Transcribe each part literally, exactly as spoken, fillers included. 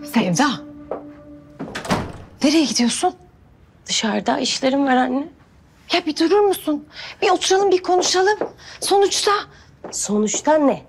Sevda. Nereye gidiyorsun? Dışarıda işlerim var anne. Ya bir durur musun? Bir oturalım, bir konuşalım. Sonuçta... Sonuçta ne?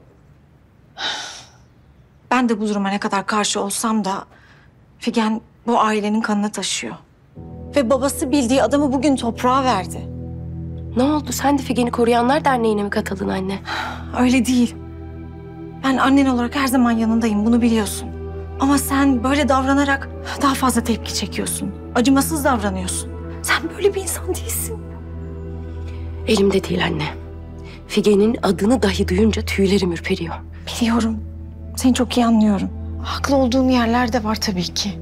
Ben de bu duruma ne kadar karşı olsam da... Figen bu ailenin kanını taşıyor. Ve babası bildiği adamı bugün toprağa verdi. Ne oldu? Sen de Figen'i Koruyanlar Derneği'ne mi katıldın anne? Öyle değil. Ben annen olarak her zaman yanındayım, bunu biliyorsun. Ama sen böyle davranarak daha fazla tepki çekiyorsun. Acımasız davranıyorsun. Sen böyle bir insan değilsin. Elimde değil anne. Figen'in adını dahi duyunca tüylerim ürperiyor. Biliyorum. Seni çok iyi anlıyorum. Haklı olduğun yerler de var tabii ki.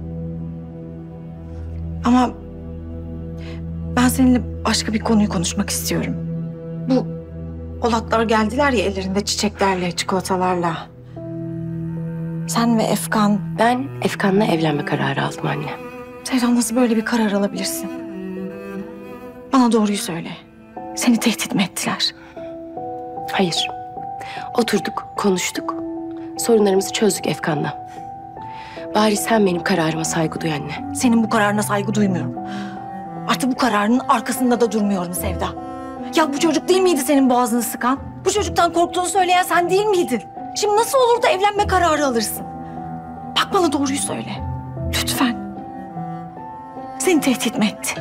Ama ben seninle başka bir konuyu konuşmak istiyorum. Bu Polatlar geldiler ya ellerinde çiçeklerle, çikolatalarla. Sen ve Efkan... Ben Efkan'la evlenme kararı aldım anne. Sevda, nasıl böyle bir karar alabilirsin? Bana doğruyu söyle. Seni tehdit mi ettiler? Hayır. Oturduk, konuştuk. Sorunlarımızı çözdük Efkan'la. Bari sen benim kararıma saygı duy anne. Senin bu kararına saygı duymuyorum. Artık bu kararının arkasında da durmuyorum Sevda. Ya bu çocuk değil miydi senin boğazını sıkan? Bu çocuktan korktuğunu söyleyen sen değil miydin? Şimdi nasıl olur da evlenme kararı alırsın? Bak bana doğruyu söyle. Lütfen. Seni tehdit mi etti?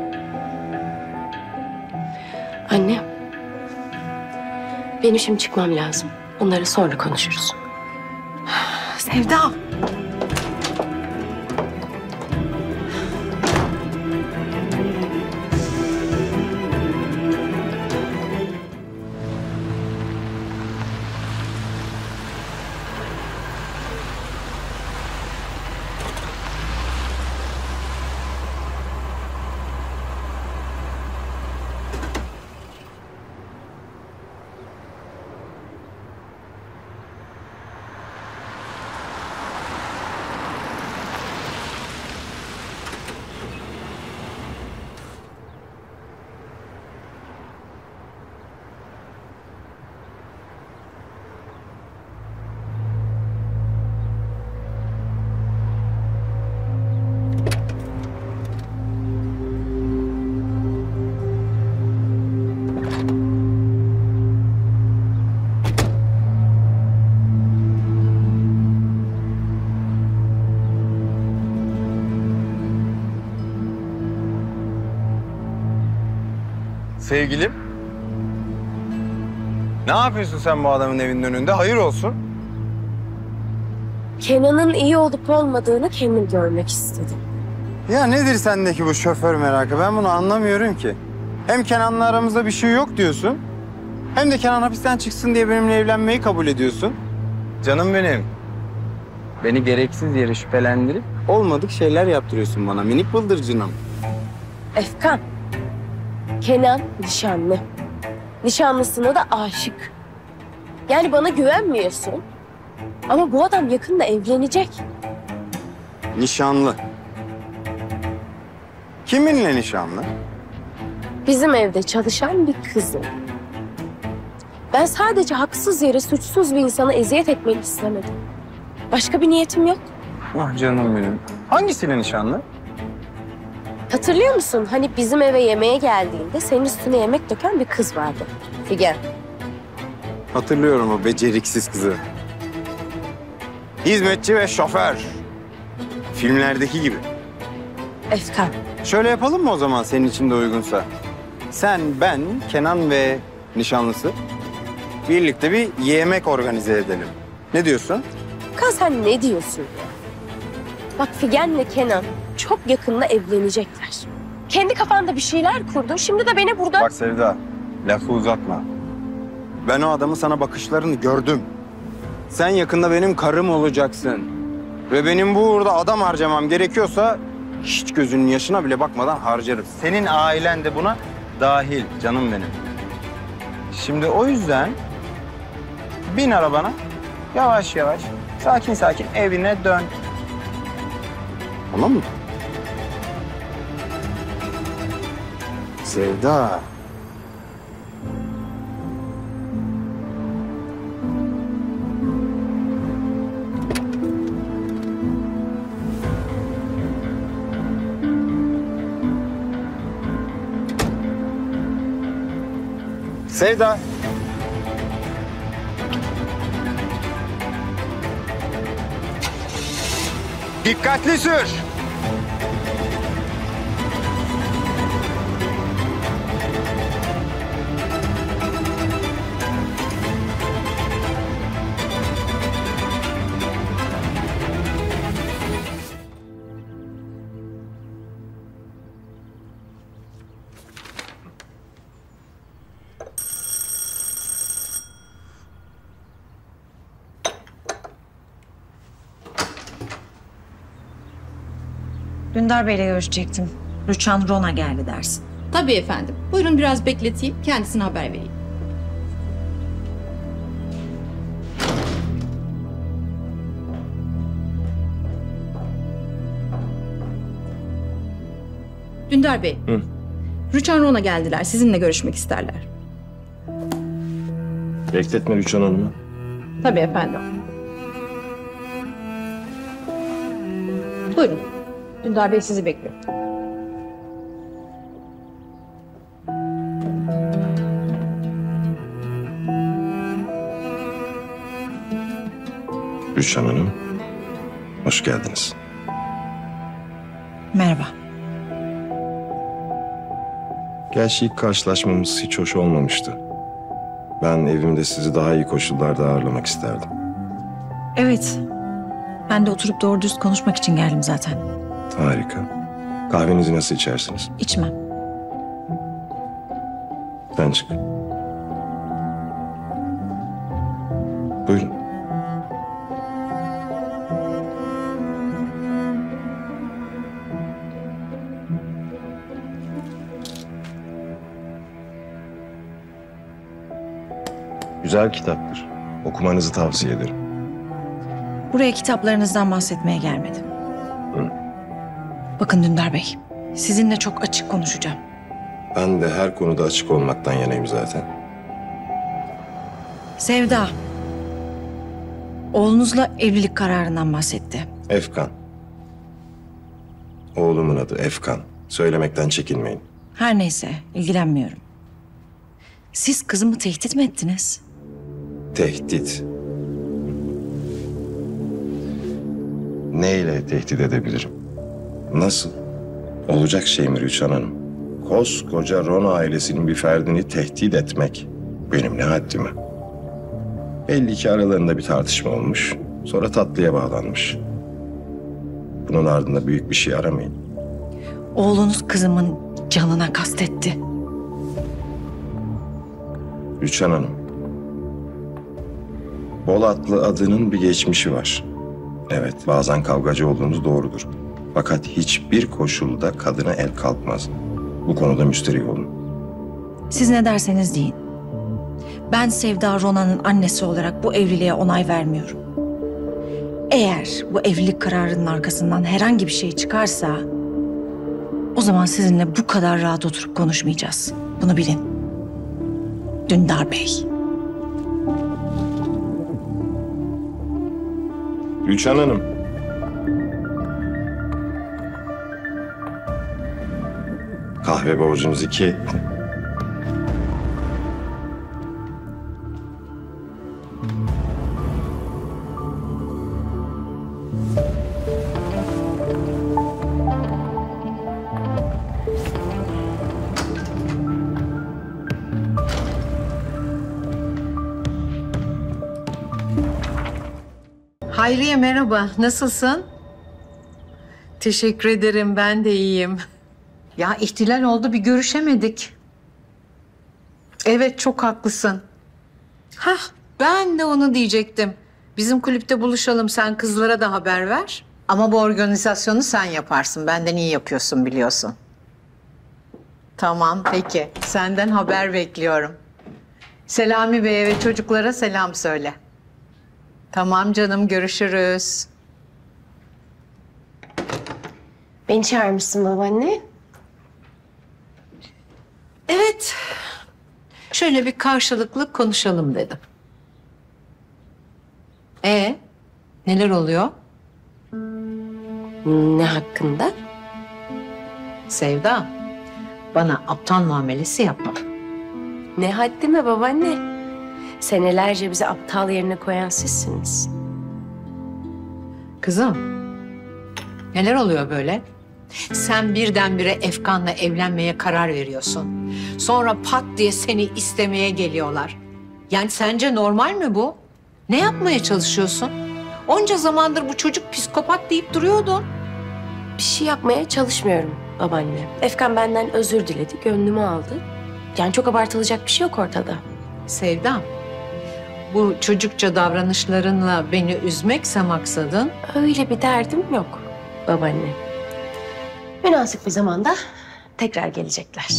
Anne. Benim şimdi çıkmam lazım. Bunları sonra konuşuruz. Sevda. Sevgilim. Ne yapıyorsun sen bu adamın evinin önünde? Hayır olsun. Kenan'ın iyi olup olmadığını kendim görmek istedim. Ya nedir sendeki bu şoför merakı? Ben bunu anlamıyorum ki. Hem Kenan'la aramızda bir şey yok diyorsun. Hem de Kenan hapisten çıksın diye benimle evlenmeyi kabul ediyorsun. Canım benim. Beni gereksiz yere şüphelendirip olmadık şeyler yaptırıyorsun bana minik bıldırcınım. Efkan. Kenan nişanlı. Nişanlısına da aşık. Yani bana güvenmiyorsun. Ama bu adam yakında evlenecek. Nişanlı. Kiminle nişanlı? Bizim evde çalışan bir kızı. Ben sadece haksız yere suçsuz bir insana eziyet etmeni istemedim. Başka bir niyetim yok. Ah canım benim. Hangisiyle nişanlı? Hatırlıyor musun? Hani bizim eve yemeğe geldiğinde senin üstüne yemek döken bir kız vardı. Figen. Hatırlıyorum o beceriksiz kızı. Hizmetçi ve şoför. Filmlerdeki gibi. Efkan. Şöyle yapalım mı o zaman senin için de uygunsa? Sen, ben, Kenan ve nişanlısı birlikte bir yemek organize edelim. Ne diyorsun? Kan sen ne diyorsun ya? Bak Figen'le Kenan çok yakında evlenecekler. Kendi kafanda bir şeyler kurdun. Şimdi de beni burada... Bak Sevda, lafı uzatma. Ben o adamın sana bakışlarını gördüm. Sen yakında benim karım olacaksın. Ve benim bu uğurda adam harcamam gerekiyorsa hiç gözünün yaşına bile bakmadan harcarım. Senin ailen de buna dahil canım benim. Şimdi o yüzden bin arabana, yavaş yavaş, sakin sakin evine dön. Tamam mı? Sevda. Sevda. Dikkatli sür. Dündar Bey'le görüşecektim. Rüçhan Rona geldi dersin. Tabii efendim. Buyurun biraz bekleteyim. Kendisine haber vereyim. Dündar Bey. Hı. Rüçhan Ron'a geldiler. Sizinle görüşmek isterler. Bekletme Rüçhan Hanım'ı. Tabii efendim. Buyurun. Dündar Bey sizi bekliyor. Rüçhan Hanım, hoş geldiniz. Merhaba. Gerçi ilk karşılaşmamız hiç hoş olmamıştı. Ben evimde sizi daha iyi koşullarda ağırlamak isterdim. Evet. Ben de oturup doğru dürüst konuşmak için geldim zaten. Harika. Kahvenizi nasıl içersiniz? İçmem. Ben çık. Buyurun. Güzel kitaptır. Okumanızı tavsiye ederim. Buraya kitaplarınızdan bahsetmeye gelmedim. Hı. Bakın Dündar Bey, sizinle çok açık konuşacağım. Ben de her konuda açık olmaktan yanayım zaten. Sevda, oğlunuzla evlilik kararından bahsetti. Efkan. Oğlumun adı Efkan. Söylemekten çekinmeyin. Her neyse, ilgilenmiyorum. Siz kızımı tehdit mi ettiniz? Tehdit. Neyle tehdit edebilirim? Nasıl? Olacak şey mi Rüçhan Hanım? Koskoca Rona ailesinin bir ferdini tehdit etmek benim ne haddime? Belli ki aralarında bir tartışma olmuş. Sonra tatlıya bağlanmış. Bunun ardında büyük bir şey aramayın. Oğlunuz kızımın canına kastetti. Rüçhan Hanım. Polatlı adının bir geçmişi var. Evet, bazen kavgacı olduğunuz doğrudur. Fakat hiçbir koşulda kadına el kalkmaz. Bu konuda müsterih olun. Siz ne derseniz deyin. Ben Sevda Rona'nın annesi olarak bu evliliğe onay vermiyorum. Eğer bu evlilik kararının arkasından herhangi bir şey çıkarsa... o zaman sizinle bu kadar rahat oturup konuşmayacağız. Bunu bilin. Dündar Bey. Rüçhan Hanım. Kahve borcunuz iki etti. Hayriye merhaba, nasılsın? Teşekkür ederim, ben de iyiyim. Ya ihtilal oldu, bir görüşemedik. Evet, çok haklısın. Hah, ben de onu diyecektim. Bizim kulüpte buluşalım, sen kızlara da haber ver. Ama bu organizasyonu sen yaparsın, benden iyi yapıyorsun biliyorsun. Tamam, peki. Senden haber bekliyorum. Selami Bey'e ve çocuklara selam söyle. Tamam canım, görüşürüz. Beni çağırmışsın babaanne. Evet. Şöyle bir karşılıklı konuşalım dedim. Ee, neler oluyor? Ne hakkında? Sevda, bana aptal muamelesi yapma. Ne haddime babaanne. Senelerce bizi aptal yerine koyan sizsiniz. Kızım, neler oluyor böyle? Sen birdenbire Efkan'la evlenmeye karar veriyorsun. Sonra pat diye seni istemeye geliyorlar. Yani sence normal mi bu? Ne yapmaya çalışıyorsun? Onca zamandır bu çocuk psikopat deyip duruyordun. Bir şey yapmaya çalışmıyorum babaanne. Efkan benden özür diledi, gönlümü aldı. Yani çok abartılacak bir şey yok ortada. Sevdam, bu çocukça davranışlarınla beni üzmekse maksadın... Öyle bir derdim yok babaanne. Münasip bir zamanda tekrar gelecekler.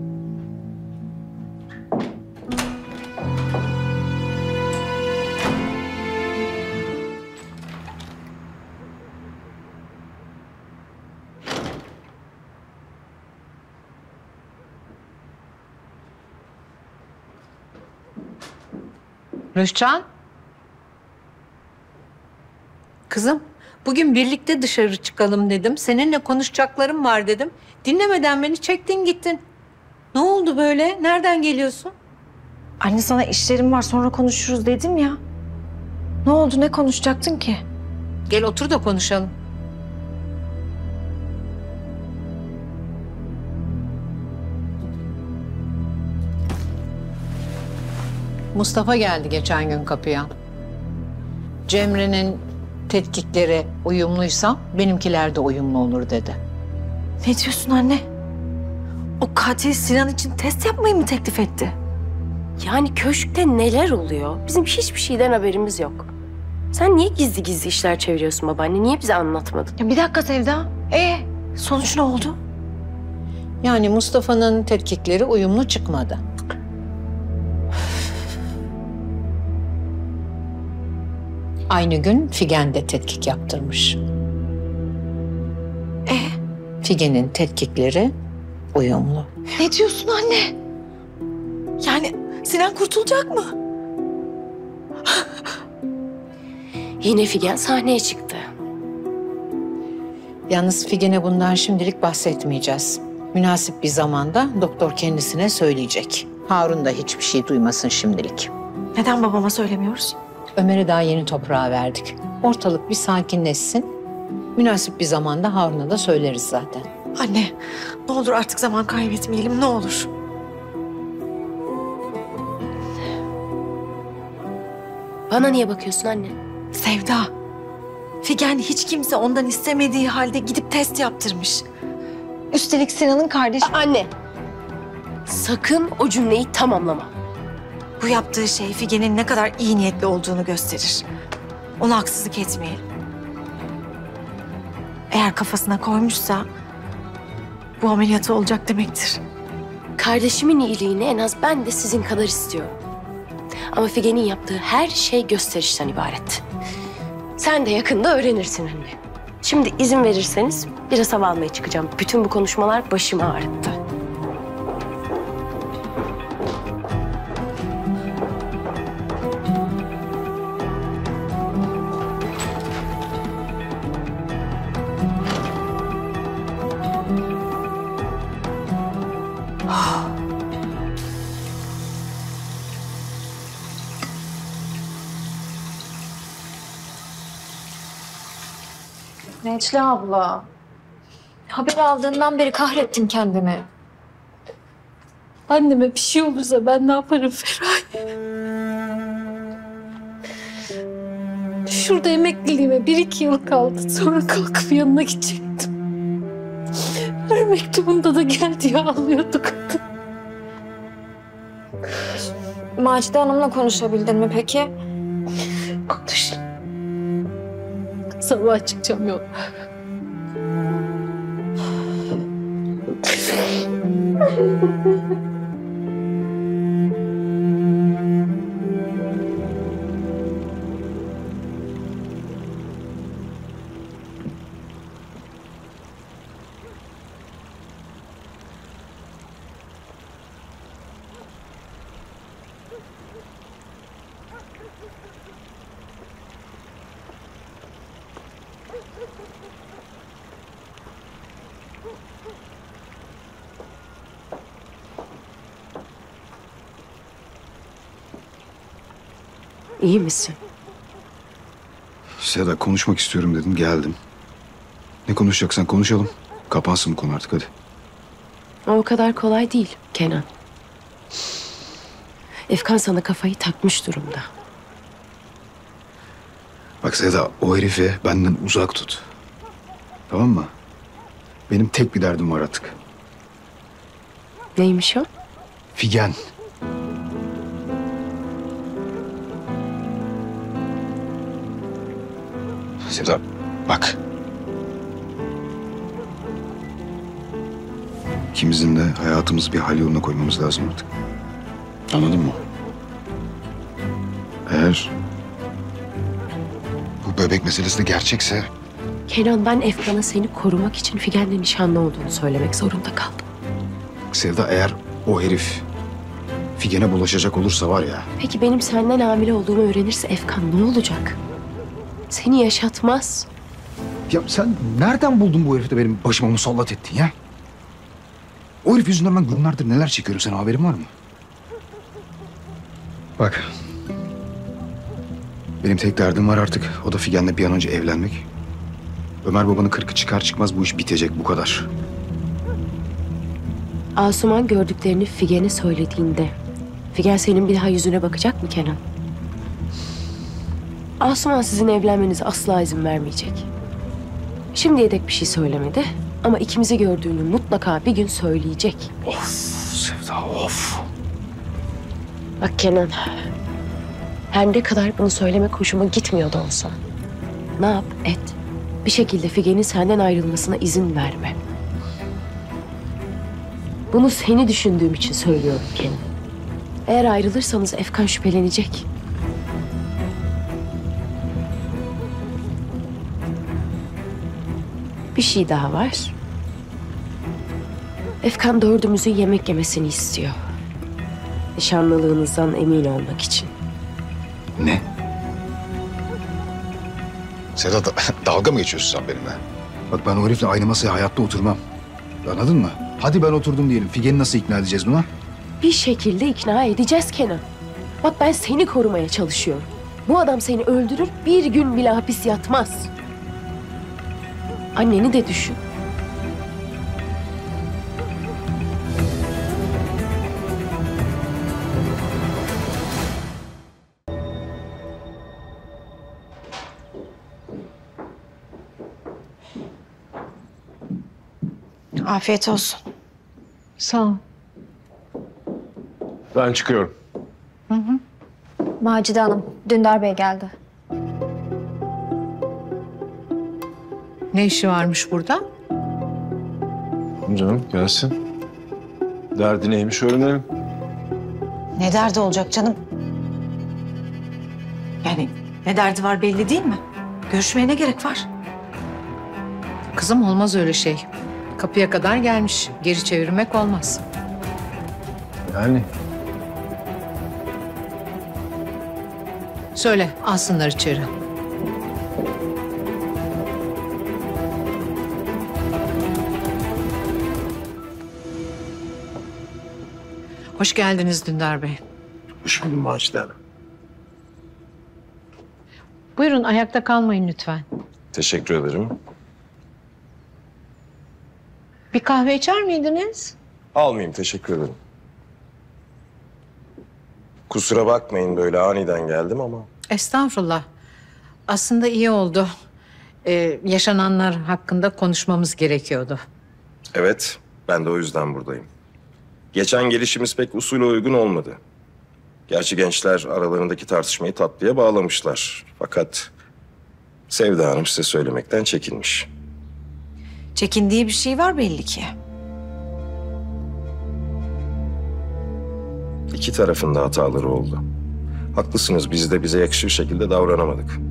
Rüçhan. Kızım, bugün birlikte dışarı çıkalım dedim. Seninle konuşacaklarım var dedim. Dinlemeden beni çektin gittin. Ne oldu böyle? Nereden geliyorsun? Anne sana işlerim var sonra konuşuruz dedim ya. Ne oldu, ne konuşacaktın ki? Gel otur da konuşalım. Mustafa geldi geçen gün kapıya. Cemre'nin tetkikleri uyumluysa benimkiler de uyumlu olur dedi. Ne diyorsun anne? O katil Sinan için test yapmayı mı teklif etti? Yani köşkte neler oluyor? Bizim hiçbir şeyden haberimiz yok. Sen niye gizli gizli işler çeviriyorsun babaanne? Niye bize anlatmadın? Ya bir dakika Sevda. Ee, sonuç ne oldu? Yani Mustafa'nın tetkikleri uyumlu çıkmadı. Aynı gün Figen de tetkik yaptırmış. Ee, Figen'in tetkikleri uyumlu. ne diyorsun anne? Yani Sinan kurtulacak mı? Yine Figen sahneye çıktı. Yalnız Figen'e bundan şimdilik bahsetmeyeceğiz. Münasip bir zamanda doktor kendisine söyleyecek. Harun da hiçbir şey duymasın şimdilik. Neden babama söylemiyoruz? Ömer'e daha yeni toprağa verdik. Ortalık bir sakinleşsin. Münasip bir zamanda Harun'a da söyleriz zaten. Anne, ne olur artık zaman kaybetmeyelim, ne olur. Bana niye bakıyorsun anne? Sevda, Figen hiç kimse ondan istemediği halde gidip test yaptırmış. Üstelik Sinan'ın kardeşi... Anne, sakın o cümleyi tamamlama. Bu yaptığı şey Figen'in ne kadar iyi niyetli olduğunu gösterir. Ona haksızlık etmeyelim. Eğer kafasına koymuşsa bu ameliyatı olacak demektir. Kardeşimin iyiliğini en az ben de sizin kadar istiyorum. Ama Figen'in yaptığı her şey gösterişten ibaret. Sen de yakında öğrenirsin anne. Şimdi izin verirseniz biraz hava almaya çıkacağım. Bütün bu konuşmalar başımı ağrıttı. Necla abla. Haber aldığından beri kahrettin kendini. Anneme bir şey olursa ben ne yaparım Feray? Şurada emekliliğime bir iki yıl kaldı. Sonra kalkıp yanına gidecektim. Her mektubunda da gel diye ağlıyordu kadın. Macide Hanım'la konuşabildin mi peki? Konuş. Sabah çıkacağım yola. İyi misin? Seda konuşmak istiyorum dedim geldim. Ne konuşacaksan konuşalım. Kapansın bu konu artık hadi. O kadar kolay değil Kenan. Efkan sana kafayı takmış durumda. Bak Seda o herifi benden uzak tut. Tamam mı? Benim tek bir derdim var artık. Neymiş o? Figen. Seda bak. İkimizin de hayatımızı bir hal yoluna koymamız lazım artık. Anladın mı? Eğer bu bebek meselesi de gerçekse Kenan, ben Efkan'a seni korumak için Figen'le nişanlı olduğunu söylemek zorunda kaldım. Sevda eğer o herif Figen'e bulaşacak olursa var ya. Peki benim senden hamile olduğumu öğrenirse Efkan ne olacak? Seni yaşatmaz. Ya sen nereden buldun bu herifi de benim başıma musallat ettin ya? O herif yüzünden ben günlerdir neler çekiyorum, senin haberin var mı? Bak. Benim tek derdim var artık. O da Figen'le bir an önce evlenmek. Ömer babanın kırkı çıkar çıkmaz bu iş bitecek, bu kadar. Asuman gördüklerini Figen'e söylediğinde Figen senin bir daha yüzüne bakacak mı Kenan? Asuman sizin evlenmenize asla izin vermeyecek. Şimdiye dek bir şey söylemedi ama ikimizi gördüğünü mutlaka bir gün söyleyecek. Of Sevda of. Bak Kenan, her ne kadar bunu söylemek hoşuma gitmiyor da olsa ne yap et, bir şekilde Figen'in senden ayrılmasına izin verme. Bunu seni düşündüğüm için söylüyorum Kenan. Eğer ayrılırsanız Efkan şüphelenecek. Bir şey daha var. Efkan dördümüzün yemek yemesini istiyor. Nişanlılığınızdan emin olmak için. Ne? Seda da- dalga mı geçiyorsun sen benimle? Bak ben o herifle aynı masaya hayatta oturmam. Anladın mı? Hadi ben oturdum diyelim. Figen'i nasıl ikna edeceğiz buna? Bir şekilde ikna edeceğiz Kenan. Bak ben seni korumaya çalışıyorum. Bu adam seni öldürür, bir gün bile hapis yatmaz. Anneni de düşün. Afiyet olsun. Sağ ol. Ben çıkıyorum. Macide Hanım, Dündar Bey geldi. Ne işi varmış burada? Canım gelsin. Derdi neymiş öğrenelim. Ne derdi olacak canım? Yani ne derdi var belli değil mi? Görüşmeye ne gerek var? Kızım olmaz öyle şey. Kapıya kadar gelmiş. Geri çevirmek olmaz. Yani Söyle, alsınlar içeri. Hoş geldiniz Dündar Bey. hoş buldum Macide Hanım. Buyurun, ayakta kalmayın lütfen. Teşekkür ederim. Bir kahve içer miydiniz? Almayayım, teşekkür ederim. Kusura bakmayın böyle aniden geldim ama. Estağfurullah. Aslında iyi oldu. Ee, yaşananlar hakkında konuşmamız gerekiyordu. Evet, ben de o yüzden buradayım. Geçen gelişimiz pek usule uygun olmadı. Gerçi gençler aralarındaki tartışmayı tatlıya bağlamışlar. Fakat Sevda Hanım size söylemekten çekinmiş. Çekindiği bir şey var belli ki. İki tarafın da hataları oldu. Haklısınız, biz de bize yakışır şekilde davranamadık.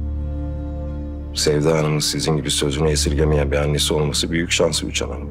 Sevda Hanım'ın sizin gibi sözünü esirgemeyen bir annesi olması büyük şansı Üç Hanım.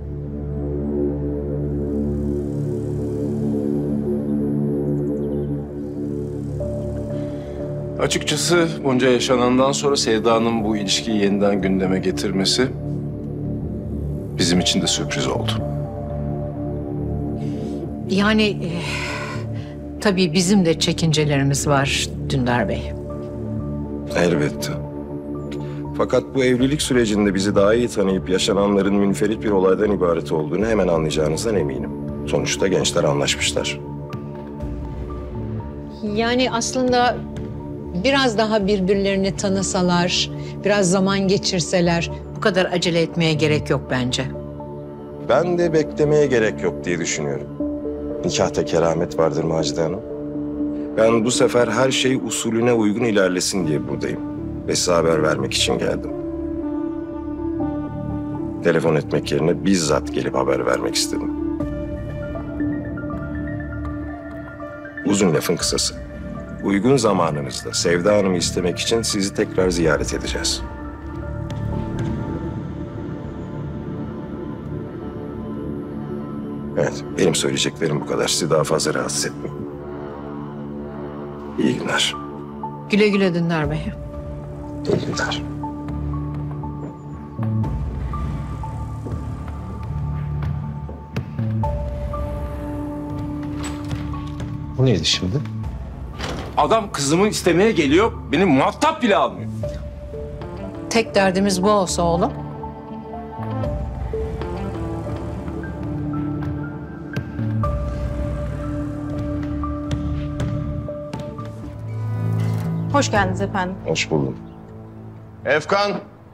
Açıkçası bunca yaşanandan sonra Sevda'nın bu ilişkiyi yeniden gündeme getirmesi bizim için de sürpriz oldu. Yani e, Tabii bizim de çekincelerimiz var Dündar Bey. Elbette. Fakat bu evlilik sürecinde bizi daha iyi tanıyıp yaşananların münferit bir olaydan ibaret olduğunu hemen anlayacağınızdan eminim. Sonuçta gençler anlaşmışlar. Yani aslında biraz daha birbirlerini tanısalar, biraz zaman geçirseler bu kadar acele etmeye gerek yok bence. Ben de beklemeye gerek yok diye düşünüyorum. Nikahta keramet vardır Macide Hanım. Ben bu sefer her şey usulüne uygun ilerlesin diye buradayım. Ve size haber vermek için geldim. Telefon etmek yerine bizzat gelip haber vermek istedim. Uzun lafın kısası. Uygun zamanınızda Sevda Hanım'ı istemek için sizi tekrar ziyaret edeceğiz. Evet, benim söyleyeceklerim bu kadar. Sizi daha fazla rahatsız etmeyeyim. İyi günler. Güle güle Dündar Bey. İyi günler. Bu neydi şimdi? Adam kızımı istemeye geliyor, benim muhatap bile almıyor. Tek derdimiz bu olsa oğlum. Hoş geldiniz efendim. Hoş buldum. Efkan.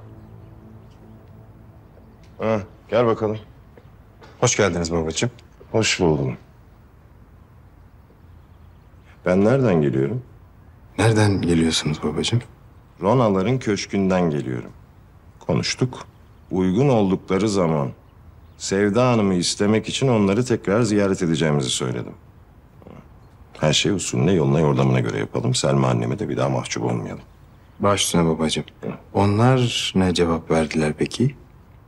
Ha, gel bakalım. Hoş geldiniz babacığım. Hoş buldum. Ben nereden geliyorum? Nereden geliyorsunuz babacığım? Ronaların köşkünden geliyorum. Konuştuk. Uygun oldukları zaman Sevda Hanım'ı istemek için onları tekrar ziyaret edeceğimizi söyledim. Her şey usulüne, yoluna, yordamına göre yapalım. Selma anneme de bir daha mahcup olmayalım. Baş üstüne babacığım. Onlar ne cevap verdiler peki?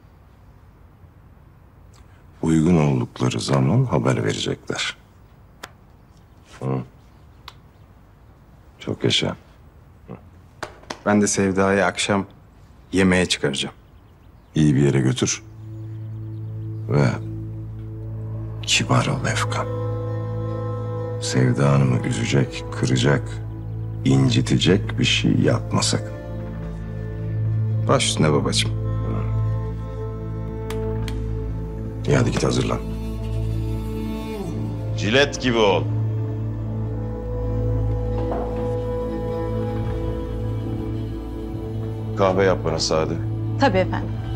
Uygun oldukları zaman haber verecekler. Hı. Çok yaşa. Ben de Sevda'yı akşam yemeğe çıkaracağım. İyi bir yere götür. Ve kibar ol Efkan. Sevda Hanım'ı üzecek, kıracak, incitecek bir şey yapma sakın. Baş üstüne babacığım. İyi hadi git hazırlan. Cilet gibi ol. Kahve yap bana Sade. Tabii efendim.